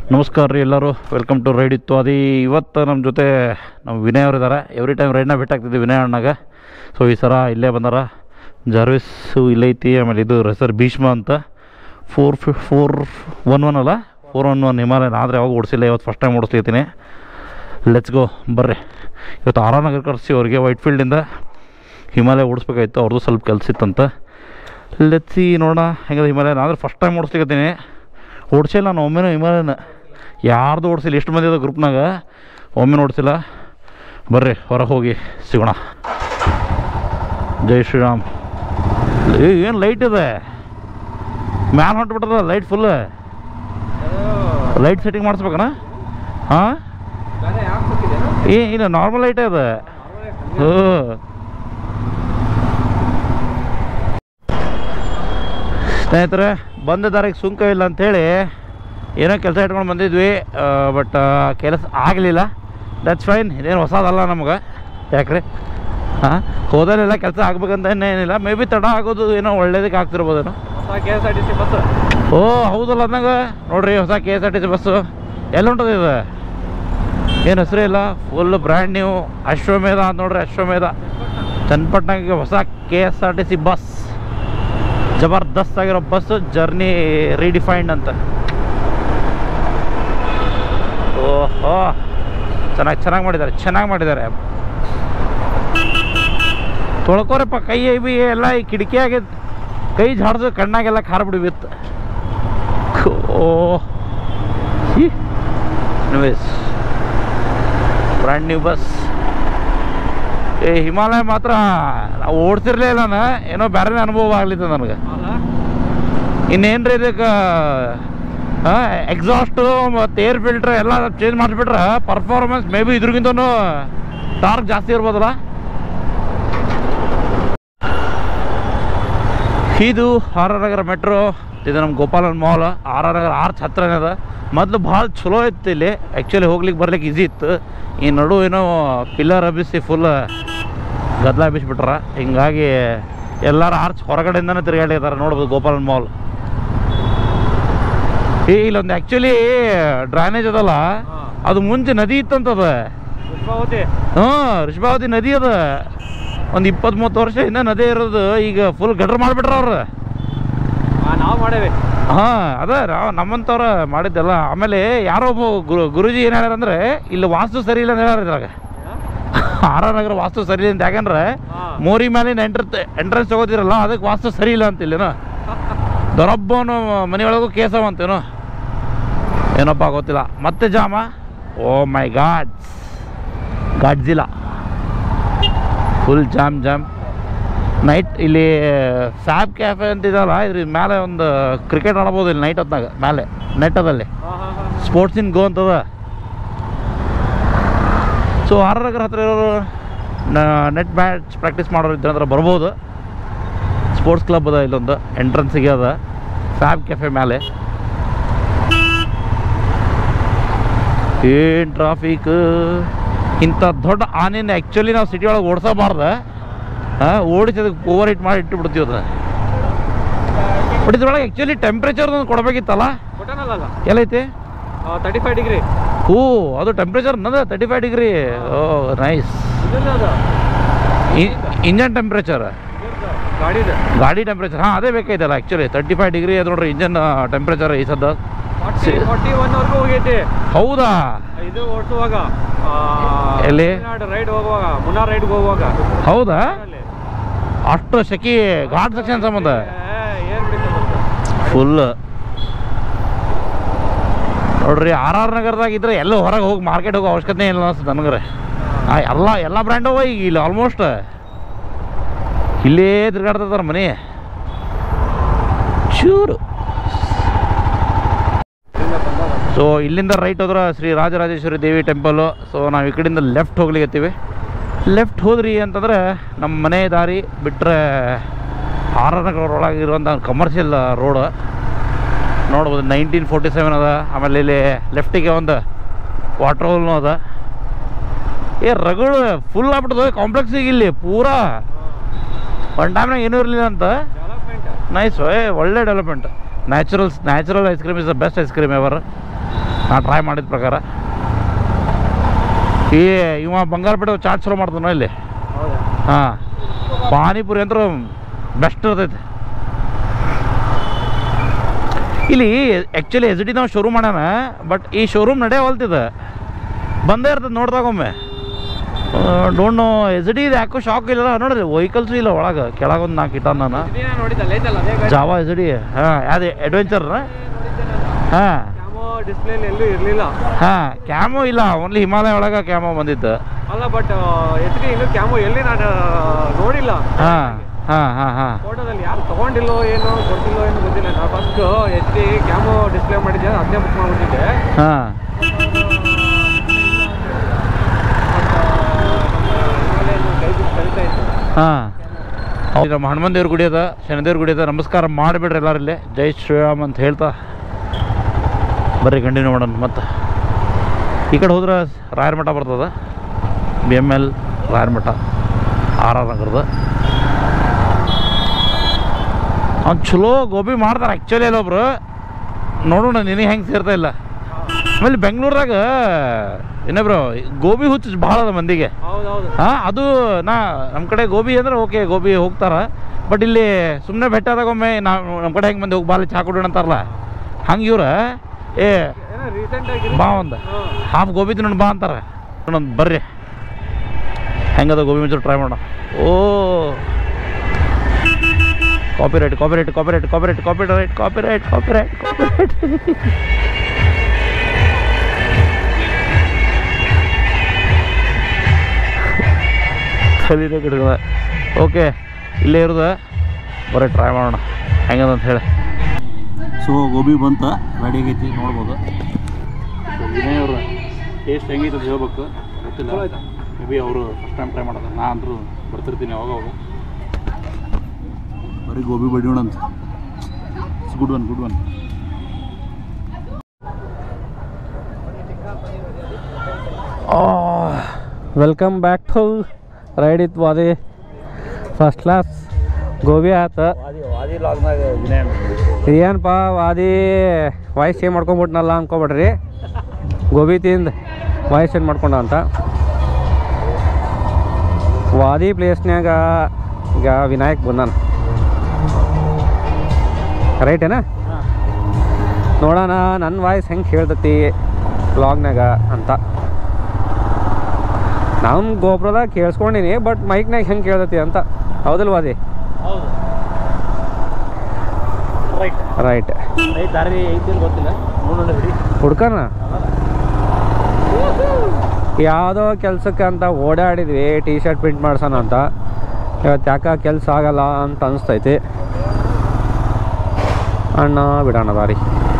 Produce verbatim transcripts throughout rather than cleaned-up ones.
ನಮಸ್ಕಾರ ರೀ ಎಲ್ಲರೂ, ವೆಲ್ಕಮ್ ಟು ರೈಡ್ ಇತ್ತು ಅದೇ. ಇವತ್ತು ನಮ್ಮ ಜೊತೆ ನಮ್ಮ ವಿನಯ್ ಅವರು ಇದ್ದಾರೆ. ಎವ್ರಿ ಟೈಮ್ ರೈಡ್ನ ಭೇಟಾಗ್ತಿದ್ವಿ ವಿನಯ್ ಅಣ್ಣಾಗ. ಸೊ ಈ ಸಲ ಇಲ್ಲೇ ಬಂದಾರ. ಜಾರ್ವಿಸ್ಸು ಇಲ್ಲೈತಿ, ಆಮೇಲೆ ಇದು ಹೆಸರು ಭೀಷ್ಮ ಅಂತ. ಫೋರ್ ಫಿ ಫೋರ್ ಒನ್ ಒನ್ ಅಲ್ಲ ಫೋರ್ ಒನ್ ಒನ್ ಹಿಮಾಲಯನ್. ಆದರೆ ಯಾವಾಗ ಓಡಿಸಿಲ್ಲ, ಇವತ್ತು ಫಸ್ಟ್ ಟೈಮ್ ಓಡಿಸ್ಲಿತ್ತೀನಿ. ಲೆಟ್ಸ್ ಗೋ ಬರ್ರಿ. ಇವತ್ತು ಆರ್ ಆರ್ ನಗರ ಕರೆಸಿ ಅವ್ರಿಗೆ ವೈಟ್ ಫೀಲ್ಡಿಂದ ಹಿಮಾಲಯ ಓಡಿಸ್ಬೇಕಾಯ್ತು. ಅವ್ರದ್ದು ಸ್ವಲ್ಪ ಕೆಲಸ ಇತ್ತಂತ. ಲೆಟ್ಸಿ ನೋಡೋಣ ಹೆಂಗದ ಹಿಮಾಲಯನ್. ಆದರೆ ಫಸ್ಟ್ ಟೈಮ್ ಓಡಿಸ್ಲಿಕ್ಕತ್ತೀನಿ. ಓಡಿಸಿಲ್ಲ ನಾನು ಒಮ್ಮೆನೂ ಹಿಮಾಲಯನ, ಯಾರ್ದು ಓಡಿಸಿಲ್ಲ. ಎಷ್ಟು ಮಂದಿ ಅದ ಗ್ರೂಪ್ನಾಗ, ಒಮ್ಮೆನೂ ಓಡಿಸಿಲ್ಲ. ಬರ್ರಿ ಹೊರಗೆ ಹೋಗಿ ಸಿಗೋಣ. ಜೈ ಶ್ರೀರಾಮ್. ಏನು ಲೈಟ್ ಇದೆ ಮ್ಯಾಲೆ ಹೊಂಟ್ಬಿಟ್ಟದ ಲೈಟ್ ಫುಲ್. ಲೈಟ್ ಸೆಟ್ಟಿಂಗ್ ಮಾಡಿಸ್ಬೇಕಣ್ಣ? ಹಾಂ ಏ ಇಲ್ಲ, ನಾರ್ಮಲ್ ಲೈಟೇ ಇದೆ. ಹ್ಞೂ ಸ್ನೇಹಿತರೆ, ಬಂದ ದಾರಿಗೆ ಸುಂಕ ಇಲ್ಲ ಅಂಥೇಳಿ ಏನೋ ಕೆಲಸ ಇಟ್ಕೊಂಡು ಬಂದಿದ್ವಿ. ಬಟ್ ಕೆಲಸ ಆಗಲಿಲ್ಲ. That's fine. ಇದೇನು ಹೊಸದಲ್ಲ ನಮ್ಗೆ. ಯಾಕ್ರಿ ಹಾಂ, ಹೋದಲ್ಲೆಲ್ಲ ಕೆಲಸ ಆಗ್ಬೇಕಂತ ಏನಿಲ್ಲ. ಮೇ ಬಿ ತಡ ಆಗೋದು ಏನೋ ಒಳ್ಳೇದಕ್ಕೆ ಆಗ್ತಿರ್ಬೋದೇನೋ. ಹೊಸ K S R T C bus. ಓ ಹೌದಲ್ಲ, ಅಂದಂಗೆ ನೋಡಿರಿ ಹೊಸ K S R T C bus. ಎಲ್ಲಿ ಹೊಂಟದ ಇದು? ಏನು ಹೆಸರೇ ಇಲ್ಲ, ಫುಲ್ ಬ್ರ್ಯಾಂಡ್ ನ್ಯೂ. ಅಶ್ವಮೇಧ ಅಂತ ನೋಡ್ರಿ, ಅಶ್ವಮೇಧ ಚನ್ನಪಟ್ಟಣಕ್ಕೆ ಹೊಸ K S R T C bus. ಜಬರ್ದಸ್ತ್ ಆಗಿರೋ ಬಸ್, ಜರ್ನಿ ರೀಡಿಫೈನ್ಡ್ ಅಂತ. ಓಹೋ, ಚೆನ್ನಾಗಿ ಚೆನ್ನಾಗಿ ಮಾಡಿದ್ದಾರೆ, ಚೆನ್ನಾಗಿ ಮಾಡಿದ್ದಾರೆ. ತೊಳ್ಕೋರಪ್ಪ ಕೈ ಬಿ ಎಲ್ಲ. ಈ ಕಿಟಕಿಯಾಗೆ ಕೈ ಜಾಡ್ದು ಕಣ್ಣಾಗೆಲ್ಲ ಖಾರ ಬಿಡಿ ಬಿತ್ತು. ಓ ಎನಿವೇಸ್, ಬ್ರ್ಯಾಂಡ್ ನ್ಯೂ ಬಸ್. ಏ ಹಿಮಾಲಯ ಮಾತ್ರ ನಾವು ಓಡ್ತಿರ್ಲೇ ಇಲ್ಲ. ಏನೋ ಬೇರೆ ಅನುಭವ ಆಗ್ಲಿತ್ತು ನನಗೆ. ಇನ್ನೇನ್ರಿ ಇದಕ್ಕೆ ಹಾಂ, ಎಕ್ಸಾಸ್ಟು ಮತ್ತು ಏರ್ ಫಿಲ್ಟ್ರ್ ಎಲ್ಲ ಚೇಂಜ್ ಮಾಡಿಸ್ಬಿಟ್ರೆ ಪರ್ಫಾರ್ಮೆನ್ಸ್ ಮೇ ಬಿ ಇದ್ರಿಗಿಂತನೂ ಟಾರ್ಕ್ ಜಾಸ್ತಿ ಇರ್ಬೋದಲ್ಲ. ಇದು ಆರ್ ಆರ್ ನಗರ ಮೆಟ್ರೋ. ಇದು ನಮ್ಮ Gopalan mall. R R Nagar arch ಹತ್ರನೇ ಅದ. ಮೊದಲು ಭಾಳ ಚಲೋ ಇತ್ತು ಇಲ್ಲಿ. ಆ್ಯಕ್ಚುಲಿ ಹೋಗ್ಲಿಕ್ಕೆ ಬರ್ಲಿಕ್ಕೆ ಈಸಿ ಇತ್ತು. ಈ ನಡು ಏನೋ ಪಿಲ್ಲರ್ ಹಬ್ಬಿಸಿ ಫುಲ್ ಗದ್ದಲ ಹಬ್ಬಿಸ್ಬಿಟ್ರ. ಹಿಂಗಾಗಿ ಎಲ್ಲರೂ ಆರ್ಚ್ ಹೊರಗಡೆಯಿಂದನೇ ತಿರುಗಾಡಿದ್ದಾರೆ. ನೋಡ್ಬೋದು ಗೋಪಾಲನ್ ಮಾಲ್. ಈ ಇಲ್ಲೊಂದು ಆ್ಯಕ್ಚುಲಿ ಡ್ರೈನೇಜ್ ಅದಲ್ಲ, ಅದು ಮುಂಚೆ ನದಿ ಇತ್ತಂತದ. ಹಾಂ, ಋಷಭಾವತಿ ನದಿ ಅದ. ಒಂದು ಇಪ್ಪತ್ತು ಮೂವತ್ತು ವರ್ಷದಿಂದ ನದಿ ಇರೋದು. ಈಗ ಫುಲ್ ಗಡ್ರ್ ಮಾಡಿಬಿಟ್ರ ಅವ್ರು. ನಾವು ಮಾಡೇವಿ. ಹಾಂ ಅದ ನಾವು ನಮ್ಮಂಥವ್ರ ಮಾಡಿದ್ದೆಲ್ಲ. ಆಮೇಲೆ ಯಾರೋ ಒಬ್ಬ ಗುರು ಗುರುಜಿ ಏನು ಹೇಳ್ಯಾರ ಅಂದರೆ, ಇಲ್ಲಿ ವಾಸ್ತು ಸರಿ ಇಲ್ಲ ಅಂತ ಹೇಳ್ಯಾರ. ಇದ್ರಾಗ ಆರ್ ಆರ್ ನಗರ ವಾಸ್ತು ಸರಿ ಇಲ್ಲ ಅಂತ. ಯಾಕಂದ್ರೆ ಮೋರಿ ಮೇಲಿನ ಎಂಟ್ರ ಎಂಟ್ರೆನ್ಸ್ ತಗೋತಿರಲ್ಲ, ಅದಕ್ಕೆ ವಾಸ್ತು ಸರಿ ಇಲ್ಲ ಅಂತಿಲ್ಲೇನೋ. ದೊರೊಬ್ಬನು ಮನೆಯೊಳಗೂ ಕೇಸವಂತೇನೋ, ಏನಪ್ಪ ಗೊತ್ತಿಲ್ಲ. ಮತ್ತೆ ಜಾಮ. Oh my god, Godzilla. Full jam jam. Night ಇಲ್ಲಿ ಫ್ಯಾಬ್ ಕ್ಯಾಫೆ ಅಂತಿದಲ್ಲ, ಇದ್ರ ಮೇಲೆ ಒಂದು ಕ್ರಿಕೆಟ್ ಆಡ್ಬೋದು ಇಲ್ಲಿ ನೈಟ್ ಹೊತ್ತಾಗ. ಮೇಲೆ ನೆಟ್ ಅದಲ್ಲಿ ಸ್ಪೋರ್ಟ್ಸ್ ಇನ್ ಗೋ ಅಂತದ. ಸೊ ಆರ್ ಆರ್ ನಗರ ಹತ್ರ ಇರೋರು ನೆಟ್ ಮ್ಯಾಚ್ ಪ್ರಾಕ್ಟೀಸ್ ಮಾಡೋರು ಇದ್ದಂದ್ರೆ ಬರ್ಬೋದು. ಸ್ಪೋರ್ಟ್ಸ್ ಕ್ಲಬ್ ಅದ ಇಲ್ಲೊಂದು, ಎಂಟ್ರೆನ್ಸಿಗೆ ಅದ ಫ್ಯಾಬ್ ಕೆಫೆ ಮೇಲೆ. ಏನು ಟ್ರಾಫಿಕ್. ಇಂಥ ದೊಡ್ಡ ಆನೆನ ಆ್ಯಕ್ಚುಲಿ ನಾವು ಸಿಟಿ ಒಳಗೆ ಓಡಿಸಬಾರ್ದು. ಹಾಂ, ಓಡಿಸಿ ಅದಕ್ಕೆ ಓವರ್ ಹೀಟ್ ಮಾಡಿ ಇಟ್ಟುಬಿಡ್ತೀವಿ ಅದು. ಬಟ್ ಇದ್ರೊಳಗೆ ಆ್ಯಕ್ಚುಲಿ ಟೆಂಪ್ರೇಚರ್ ಒಂದು ಕೊಡಬೇಕಿತ್ತಲ್ಲ. ಎಲ್ಲೈತಿ? Thirty five degree. ಓ, ಅದು ಟೆಂಪ್ರೇಚರ್ ಅನ್ನೋದು ತರ್ಟಿ ಫೈವ್ ಡಿಗ್ರಿ. ಓ ನೈಸ್. ಇಂಜನ್ ಟೆಂಪ್ರೇಚರ್, ಗಾಡಿ ಗಾಡಿ ಟೆಂಪ್ರೇಚರ್. ಹಾಂ ಅದೇ ಬೇಕಾಯ್ತಲ್ಲ ಆ್ಯಕ್ಚುಲಿ. ತರ್ಟಿ ಫೈವ್ ಡಿಗ್ರಿ ಅದು ನೋಡ್ರಿ ಇಂಜನ್ ಟೆಂಪ್ರೇಚರ್ ಈ ಸದ್ದ. ಫಾರ್ಟಿ ಒನ್ ವರ್ಗೂ ಹೋಗೈತಿ. ಹೌದಾ? ಇದು ಓಡಿಸುವಾಗ ಎಲ್ಲಿ ರೈಡ್ ಹೋಗುವಾಗ, ಮುನ್ನಾರ್ ರೈಡ್ಗೆ ಹೋಗುವಾಗ. ಹೌದಾ? ಅಷ್ಟು ಸೆಕಿ ಘಾಟ್ ಸೆಕ್ಷನ್ ಸಂಬಂಧ ಫುಲ್ ನೋಡ್ರಿ. ಆರ್ ಆರ್ ನಗರದಾಗ ಇದ್ರೆ ಎಲ್ಲೋ ಹೊರಗೆ ಹೋಗಿ ಮಾರ್ಕೆಟ್ ಹೋಗೋ ಅವಶ್ಯಕತೆ ಇಲ್ಲ ಅನ್ಸುತ್ತೆ ನನಗ್ರೆ. ಎಲ್ಲ ಎಲ್ಲ ಬ್ರ್ಯಾಂಡ್ ಅವ ಈಗ ಇಲ್ಲಿ ಆಲ್ಮೋಸ್ಟ್. ಇಲ್ಲೇ ತಿರ್ಗಾಡ್ತಿರ್ತಾರೆ ಮನೆ ಚೂರು. ಸೊ ಇಲ್ಲಿಂದ ರೈಟ್ ಹೋದ್ರೆ ಶ್ರೀ ರಾಜರಾಜೇಶ್ವರಿ ದೇವಿ ಟೆಂಪಲ್ಲು. ಸೊ ನಾವು ಈ ಕಡೆಯಿಂದ ಲೆಫ್ಟ್ ಹೋಗ್ಲಿಕ್ಕತ್ತೀವಿ. ಲೆಫ್ಟ್ ಹೋದ್ರಿ ಅಂತಂದರೆ ನಮ್ಮ ಮನೆ ದಾರಿ ಬಿಟ್ಟರೆ ಆರ್ ಆರ್ ನಗರ ಒಳಗೆ ಇರುವಂಥ ಕಮರ್ಷಿಯಲ್ ರೋಡ್ ನೋಡ್ಬೋದು. ನೈನ್ಟೀನ್ ಫೋರ್ಟಿ ಸೆವೆನ್ ಅದ. ಆಮೇಲೆ ಇಲ್ಲಿ ಲೆಫ್ಟಿಗೆ ಒಂದು ವಾಟರ್ ಹೋಲ್ನು ಅದ. ಏ ರಗಡು ಫುಲ್ ಆಗ್ಬಿಟ್ಟದ ಕಾಂಪ್ಲೆಕ್ಸಿಗೆ ಇಲ್ಲಿ ಪೂರಾ. ಒನ್ ಟೈಮ್ನಾಗ ಏನೂ ಇರಲಿಲ್ಲ ಅಂತ. ನೈಸ್, ಏ ಒಳ್ಳೆ development. Naturals natural ice cream is the best ice cream ever. ನಾ ಟ್ರೈ ಮಾಡಿದ ಪ್ರಕಾರ. ಈ ಇವ ಬಂಗಾರಪೇಟೆ ಚಾಟ್ ಶುರು ಮಾಡ್ತಾನ ಇಲ್ಲಿ. ಹಾಂ, ಪಾನಿಪುರಿ ಅಂದ್ರೆ ಬೆಸ್ಟ್ ಇರ್ತೈತೆ ಇಲ್ಲಿ. ಆ್ಯಕ್ಚುಲಿ ಎಸ್ ಡಿ ನಾವು ಶೋರೂಮ್ ಮಾಡ್ಯಾನ, ಬಟ್ ಈ ಶೋರೂಮ್ ನಡೆಯವಲ್ತಿದೆ, ಬಂದೇ ಇರ್ತದೆ ನೋಡ್ದಾಗೊಮ್ಮೆ. ಡೋಂಟ್ ನೋ ಎಸ್ ಡಿ ಇದು ಯಾಕೋ ಶಾಕ್ ಇಲ್ಲ ನೋಡ್ರಿ, ವೆಹಿಕಲ್ಸು ಇಲ್ಲ ಒಳಗೆ. ಕೆಳಗೊಂದು ನಾಲ್ಕು ಇಟ್ಟ ನಾನು ಜಾವಾ ಎಸ್ ಡಿ. ಹಾಂ, ಯಾವ್ದು ಅಡ್ವೆಂಚರ್? ಹಾಂ, ಡಿಸ್ಪ್ಲೇ ಎಲ್ಲೂ ಇರಲಿಲ್ಲ. ಹಾಂ, ಕ್ಯಾಮೋ ಇಲ್ಲ, ಓನ್ಲಿ ಹಿಮಾಲಯ ಒಳಗೆ ಕ್ಯಾಮೋ ಬಂದಿತ್ತು. ಅಲ್ಲ, ಬಟ್ ಎಚ್ ಡಿ ಇನ್ನು ಕ್ಯಾಮೋ ಎಲ್ಲಿ ನಾನು ನೋಡಿಲ್ಲ. ಹಾಂ ಹಾಂ ಹಾಂ ಹಾಂ ಫೋಟೋದಲ್ಲಿ ಯಾರು ತೊಗೊಂಡಿಲ್ಲೋ ಏನೋ ಕೊಡ್ತಿಲ್ಲೋ ಏನೋ ಗೊತ್ತಿಲ್ಲ. ನಾನು first H D camo display ಮಾಡಿದ್ದೆ, ಅದನ್ನೇ ಬುಕ್ ಮಾಡ್ಬಿಟ್ಟಿದ್ದೆ. ಹಾಂ ಹಾಂ ಹೌದು. ನಮ್ಮ ಹನುಮನ್ ದೇವ್ರ ಗುಡಿ ಅದ, ಶನಿದೇವ್ರ ಗುಡಿ ಅದ. ನಮಸ್ಕಾರ ಮಾಡಿಬಿಡ್ರಿ ಎಲ್ಲರಲ್ಲಿ, ಜೈ ಶ್ರೀರಾಮ್ ಅಂತ ಹೇಳ್ತಾ ಬರ್ರಿ ಕಂಟಿನ್ಯೂ ಮಾಡೋಣ. ಮತ್ತು ಈ ಕಡೆ ಹೋದ್ರೆ ರಾಯರ ಮಠ ಬರ್ತದೆ, ಬಿ ಎಮ್ ಎಲ್ ರಾಯರ ಮಠ, ಆರ್ ಆರ್ ನಗರದ. ಅವ್ನು ಚಲೋ ಗೋಬಿ ಮಾಡ್ತಾರೆ ಆ್ಯಕ್ಚುಲಿ ಅಲ್ಲೊಬ್ರು. ನೋಡೋಣ ನಿನಗೆ ಹೆಂಗೆ ಸೇರ್ತಾ ಇಲ್ಲ. ಆಮೇಲೆ ಬೆಂಗಳೂರಾಗ ಇನ್ನೊಬ್ರು ಗೋಬಿ ಹುಚ್ಚು ಭಾಳ ಅದ ಮಂದಿಗೆ. ಹಾಂ, ಅದು ನಾ ನಮ್ಮ ಕಡೆ ಗೋಬಿ ಅಂದ್ರೆ ಓಕೆ, ಗೋಬಿ ಹೋಗ್ತಾರೆ. ಬಟ್ ಇಲ್ಲಿ ಸುಮ್ಮನೆ ಬೆಟ್ಟದಾಗೊಮ್ಮೆ ನಾವು ನಮ್ಮ ಕಡೆ ಹೆಂಗೆ ಮಂದಿ ಹೋಗಿ ಬಾಲಿ ಚಾ ಕೊಡೋಣ ಅಂತಾರಲ್ಲ, ಹಂಗೆ ಇವ್ರ ಏ ಬಾ ಒಂದು ಹಾಫ್ ಗೋಬಿ ತಿನ್ನೋಣ ಬಾ ಅಂತಾರೆ. ನೋಡೋಣ ಬರ್ರಿ ಹೆಂಗದ ಗೋಬಿ ಮಂಚೂರು ಟ್ರೈ ಮಾಡೋಣ. ಓ ಕಾಪಿ ರೈಟ್ ಕಾಪಿ ರೈಟ್ ಕಾಪಿ ರೈಟ್ ಕಾಪಿ ರೈಟ್ ಕಾಪಿ ರೈಟ್ ಕಾಪಿ ರೈಟ್ ಕಾಪಿ ರೈಟ್ ಕಾಪಿ ರೈಟ್ ಕಲೀನೇ ಗಿಡಗಳ. ಓಕೆ, ಇಲ್ಲೇ ಇರೋದು ಬರೀ ಟ್ರೈ ಮಾಡೋಣ ಹೆಂಗದ ಅಂತ ಹೇಳಿ. ಸೊ ಗೋಬಿ ಬಂತ, ರೆಡಿ ಆಗೈತಿ, ನೋಡ್ಬೋದು. ವಿನಯ್ ಅವ್ರ ಟೇಸ್ಟ್ ಹೆಂಗೈತೆ ಅಂತ ಹೇಳ್ಬೇಕು, ಗೊತ್ತಿಲ್ಲ. ಮೇ ಬಿ ಅವರು ಫಸ್ಟ್ ಟೈಮ್ ಟ್ರೈ ಮಾಡೋದು. ನಾ ಅಂದರೂ ಬರ್ತಿರ್ತೀನಿ ಅವಾಗ ಅವಾಗ. ಬರೀ ಗೋಬಿ ಬಡಿಯೋಣ ಅಂತ. It's good one good one. Welcome back to ride ಇತ್ತು ವಾದಿ ಫಸ್ಟ್ ಕ್ಲಾಸ್. ಗೋಬಿ ಆಯ್ತು. ಏನಪ್ಪ ವಾದಿ ವಾಯ್ಸ್ ಚೇಂಜ್ ಮಾಡ್ಕೊಂಬಿಟ್ನಲ್ಲ ಅನ್ಕೊಬಿಡ್ರಿ, ಗೋಬಿ ತಿಂದು ವಾಯ್ಸ್ ಚೇಂಜ್ ಮಾಡ್ಕೊಂಡ ಅಂತ. ವಾದಿ ಪ್ಲೇಸ್ನ್ಯಾಗ ಈಗ ವಿನಾಯಕ್ ಬಂದಾನ, ರೈಟೇನ? ನೋಡೋಣ ನನ್ನ ವಾಯ್ಸ್ ಹೆಂಗೆ ಕೇಳ್ತತಿ ವ್ಲಾಗ್ನಾಗ ಅಂತ. ನಮ್ಮ ಗೋಪುರದಾಗ ಕೇಳಿಸ್ಕೊಂಡಿನಿ, ಬಟ್ ಮೈಕ್ನಾಗ ಹೆಂಗೆ ಕೇಳ್ತತಿ ಅಂತ. ಹೌದಲ್ವ ವಾದಿ? ರೈಟ್ ರೈಟ್ ದಾರಿ ಐತಿ ಗೊತ್ತಿಲ್ಲ, ಹುಡ್ಕನ ಯಾವುದೋ ಕೆಲಸಕ್ಕೆ ಅಂತ ಓಡಾಡಿದ್ವಿ, ಟೀ ಶರ್ಟ್ ಪ್ರಿಂಟ್ ಮಾಡ್ಸೋಣ ಅಂತ. ಇವತ್ತು ಯಾಕೆ ಕೆಲಸ ಆಗಲ್ಲ ಅಂತ ಅನಿಸ್ತೈತಿ. ಅಣ್ಣ ಬಿಡೋಣ ದಾರಿ.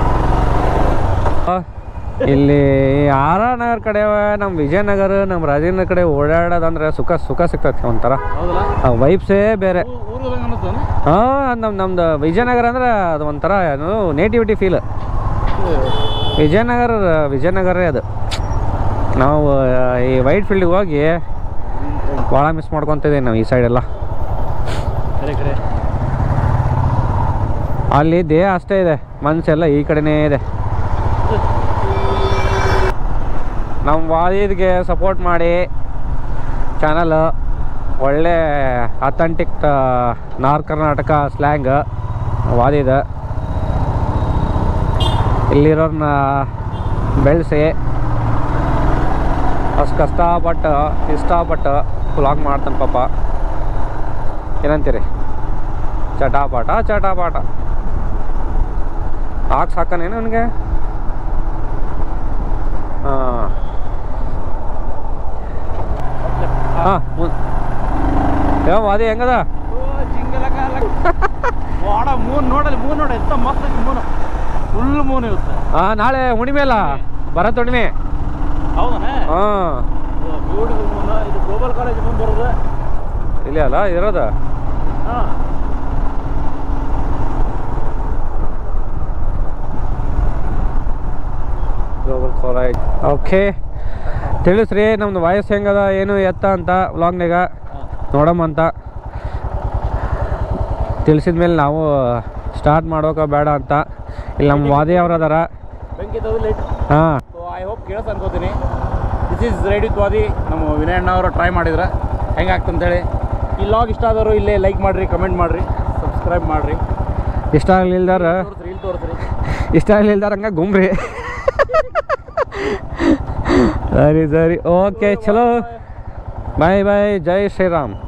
ಇಲ್ಲಿ ಆರ್ ಆರ್ ನಗರ ಕಡೆ, ನಮ್ಮ ವಿಜಯನಗರ, ನಮ್ಮ ರಾಜೇಂದ್ರ ಕಡೆ ಓಡಾಡೋದಂದ್ರೆ ಸುಖ ಸುಖ ಸಿಗ್ತೈತಿ ಒಂಥರ. ವೈಬ್ಸೇ ಬೇರೆ. ಹಾಂ, ನಮ್ಮ ನಮ್ದು ವಿಜಯನಗರ ಅಂದ್ರೆ ಅದು ಒಂಥರ ಏನು ನೇಟಿವಿಟಿ ಫೀಲ್. ವಿಜಯನಗರ ವಿಜಯನಗರೇ ಅದು. ನಾವು ಈ ವೈಟ್ ಫೀಲ್ಡಿಗೆ ಹೋಗಿ ಭಾಳ ಮಿಸ್ ಮಾಡ್ಕೊತಿದ್ದೀವಿ ನಾವು ಈ ಸೈಡೆಲ್ಲ. ಅಲ್ಲಿ ದೇಹ ಅಷ್ಟೇ ಇದೆ, ಮನಸ್ಸೆಲ್ಲ ಈ ಕಡೆನೇ ಇದೆ. ನಮ್ಮ ವಾದಿಗೆ ಸಪೋರ್ಟ್ ಮಾಡಿ ಚಾನಲ್ ಒಳ್ಳೆ ಅಥೆಂಟಿಕ್ ನಾರ್ತ್ ಕರ್ನಾಟಕ ಸ್ಲ್ಯಾಂಗ್ ವಾದಿದ. ಇಲ್ಲಿರೋರನ್ನ ಬೆಳೆಸಿ ಅಷ್ಟು ಕಷ್ಟಪಟ್ಟು ಇಷ್ಟಪಟ್ಟು ವ್ಲಾಗ್ ಮಾಡ್ತಾನೆ ಪಾಪ. ಏನಂತೀರಿ? ಚಟಾಪಾಟ ಚಟಾಪಾಟ ಹಾಕಿ ಸಾಕನೇನು ನನಗೆ. ಹಾಂ ಹಾಂ ಯಾವ ವಾದಿ ಹೆಂಗದ? ಮೂನ್ ನೋಡಲಿ, ಮೂನ್ ನೋಡಿ ಎಂತ ಮಸ್ತ್ ಐತಿ ಮೂನು, ಫುಲ್ ಮೂನ್ ಇರುತ್ತೆ. ಹಾಂ, ನಾಳೆ ಹುಣ್ಣಿಮೆ ಅಲ್ಲ, ಭರತ್ ಹುಣ್ಣಿಮೆ. ಹೌದಾ? ಹಾಂ, ಬ್ಯೂಟಿಫುಲ್ ಮೂನ್. ಇದು ಗ್ಲೋಬಲ್ ಕಾಲೇಜ್ ಮುಂದೆ ಬರೋದು ಇಲ್ಲಿ ಅಲ್ಲ ಇರೋದು. ಹಾಂ, ಗ್ಲೋಬಲ್ ಕಾಲೇಜ್. ಓಕೆ, ತಿಳಿಸ್ರಿ ನಮ್ದು ವಾಯ್ಸ್ ಹೆಂಗದ ಏನು ಎತ್ತ ಅಂತ ವ್ಲಾಗ್ನಾಗ ನೋಡಮ್ಮ ಅಂತ. ತಿಳಿಸಿದ ಮೇಲೆ ನಾವು ಸ್ಟಾರ್ಟ್ ಮಾಡೋಕೆ ಬೇಡ ಅಂತ. ಇಲ್ಲಿ ನಮ್ಮ ವಾದಿ ಅವ್ರು ಅದಾರ, ಬೆಂಕಿ ತೋದು ಲೈಟ್. ಹಾಂ ಸೊ ಐ ಹೋಪ್ ಕೇಳಿಸ್ ಅನ್ಕೋತೀನಿ. ದಿಸ್ ಈಸ್ ರೆಡಿ ತ್ವಾದಿ. ನಮ್ಮ ವಿನಯ್ ಅಣ್ಣ ಅವರು ಟ್ರೈ ಮಾಡಿದ್ರೆ ಹೆಂಗೆ ಆಗ್ತಂತೇಳಿ. ಈ ಲಾಗ್ ಇಷ್ಟ ಆದವರು ಇಲ್ಲೇ ಲೈಕ್ ಮಾಡಿರಿ, ಕಮೆಂಟ್ ಮಾಡಿರಿ, ಸಬ್ಸ್ಕ್ರೈಬ್ ಮಾಡಿರಿ. ಇಷ್ಟ ಆಗ್ಲಿಲ್ದಾರ ತೋರಿಸ್ರಿ, ಇಲ್ಲಿ ತೋರಿಸ್ರಿ. ಇಷ್ಟ ಆಗ್ಲಿಲ್ದಾರ ಹಂಗೆ ಗುಮ್ರಿ. ಸರಿ ಸರಿ ಓಕೆ ಚಲೋ ಬಾಯ್ ಬಾಯ್. ಜೈ ಶ್ರೀರಾಮ್.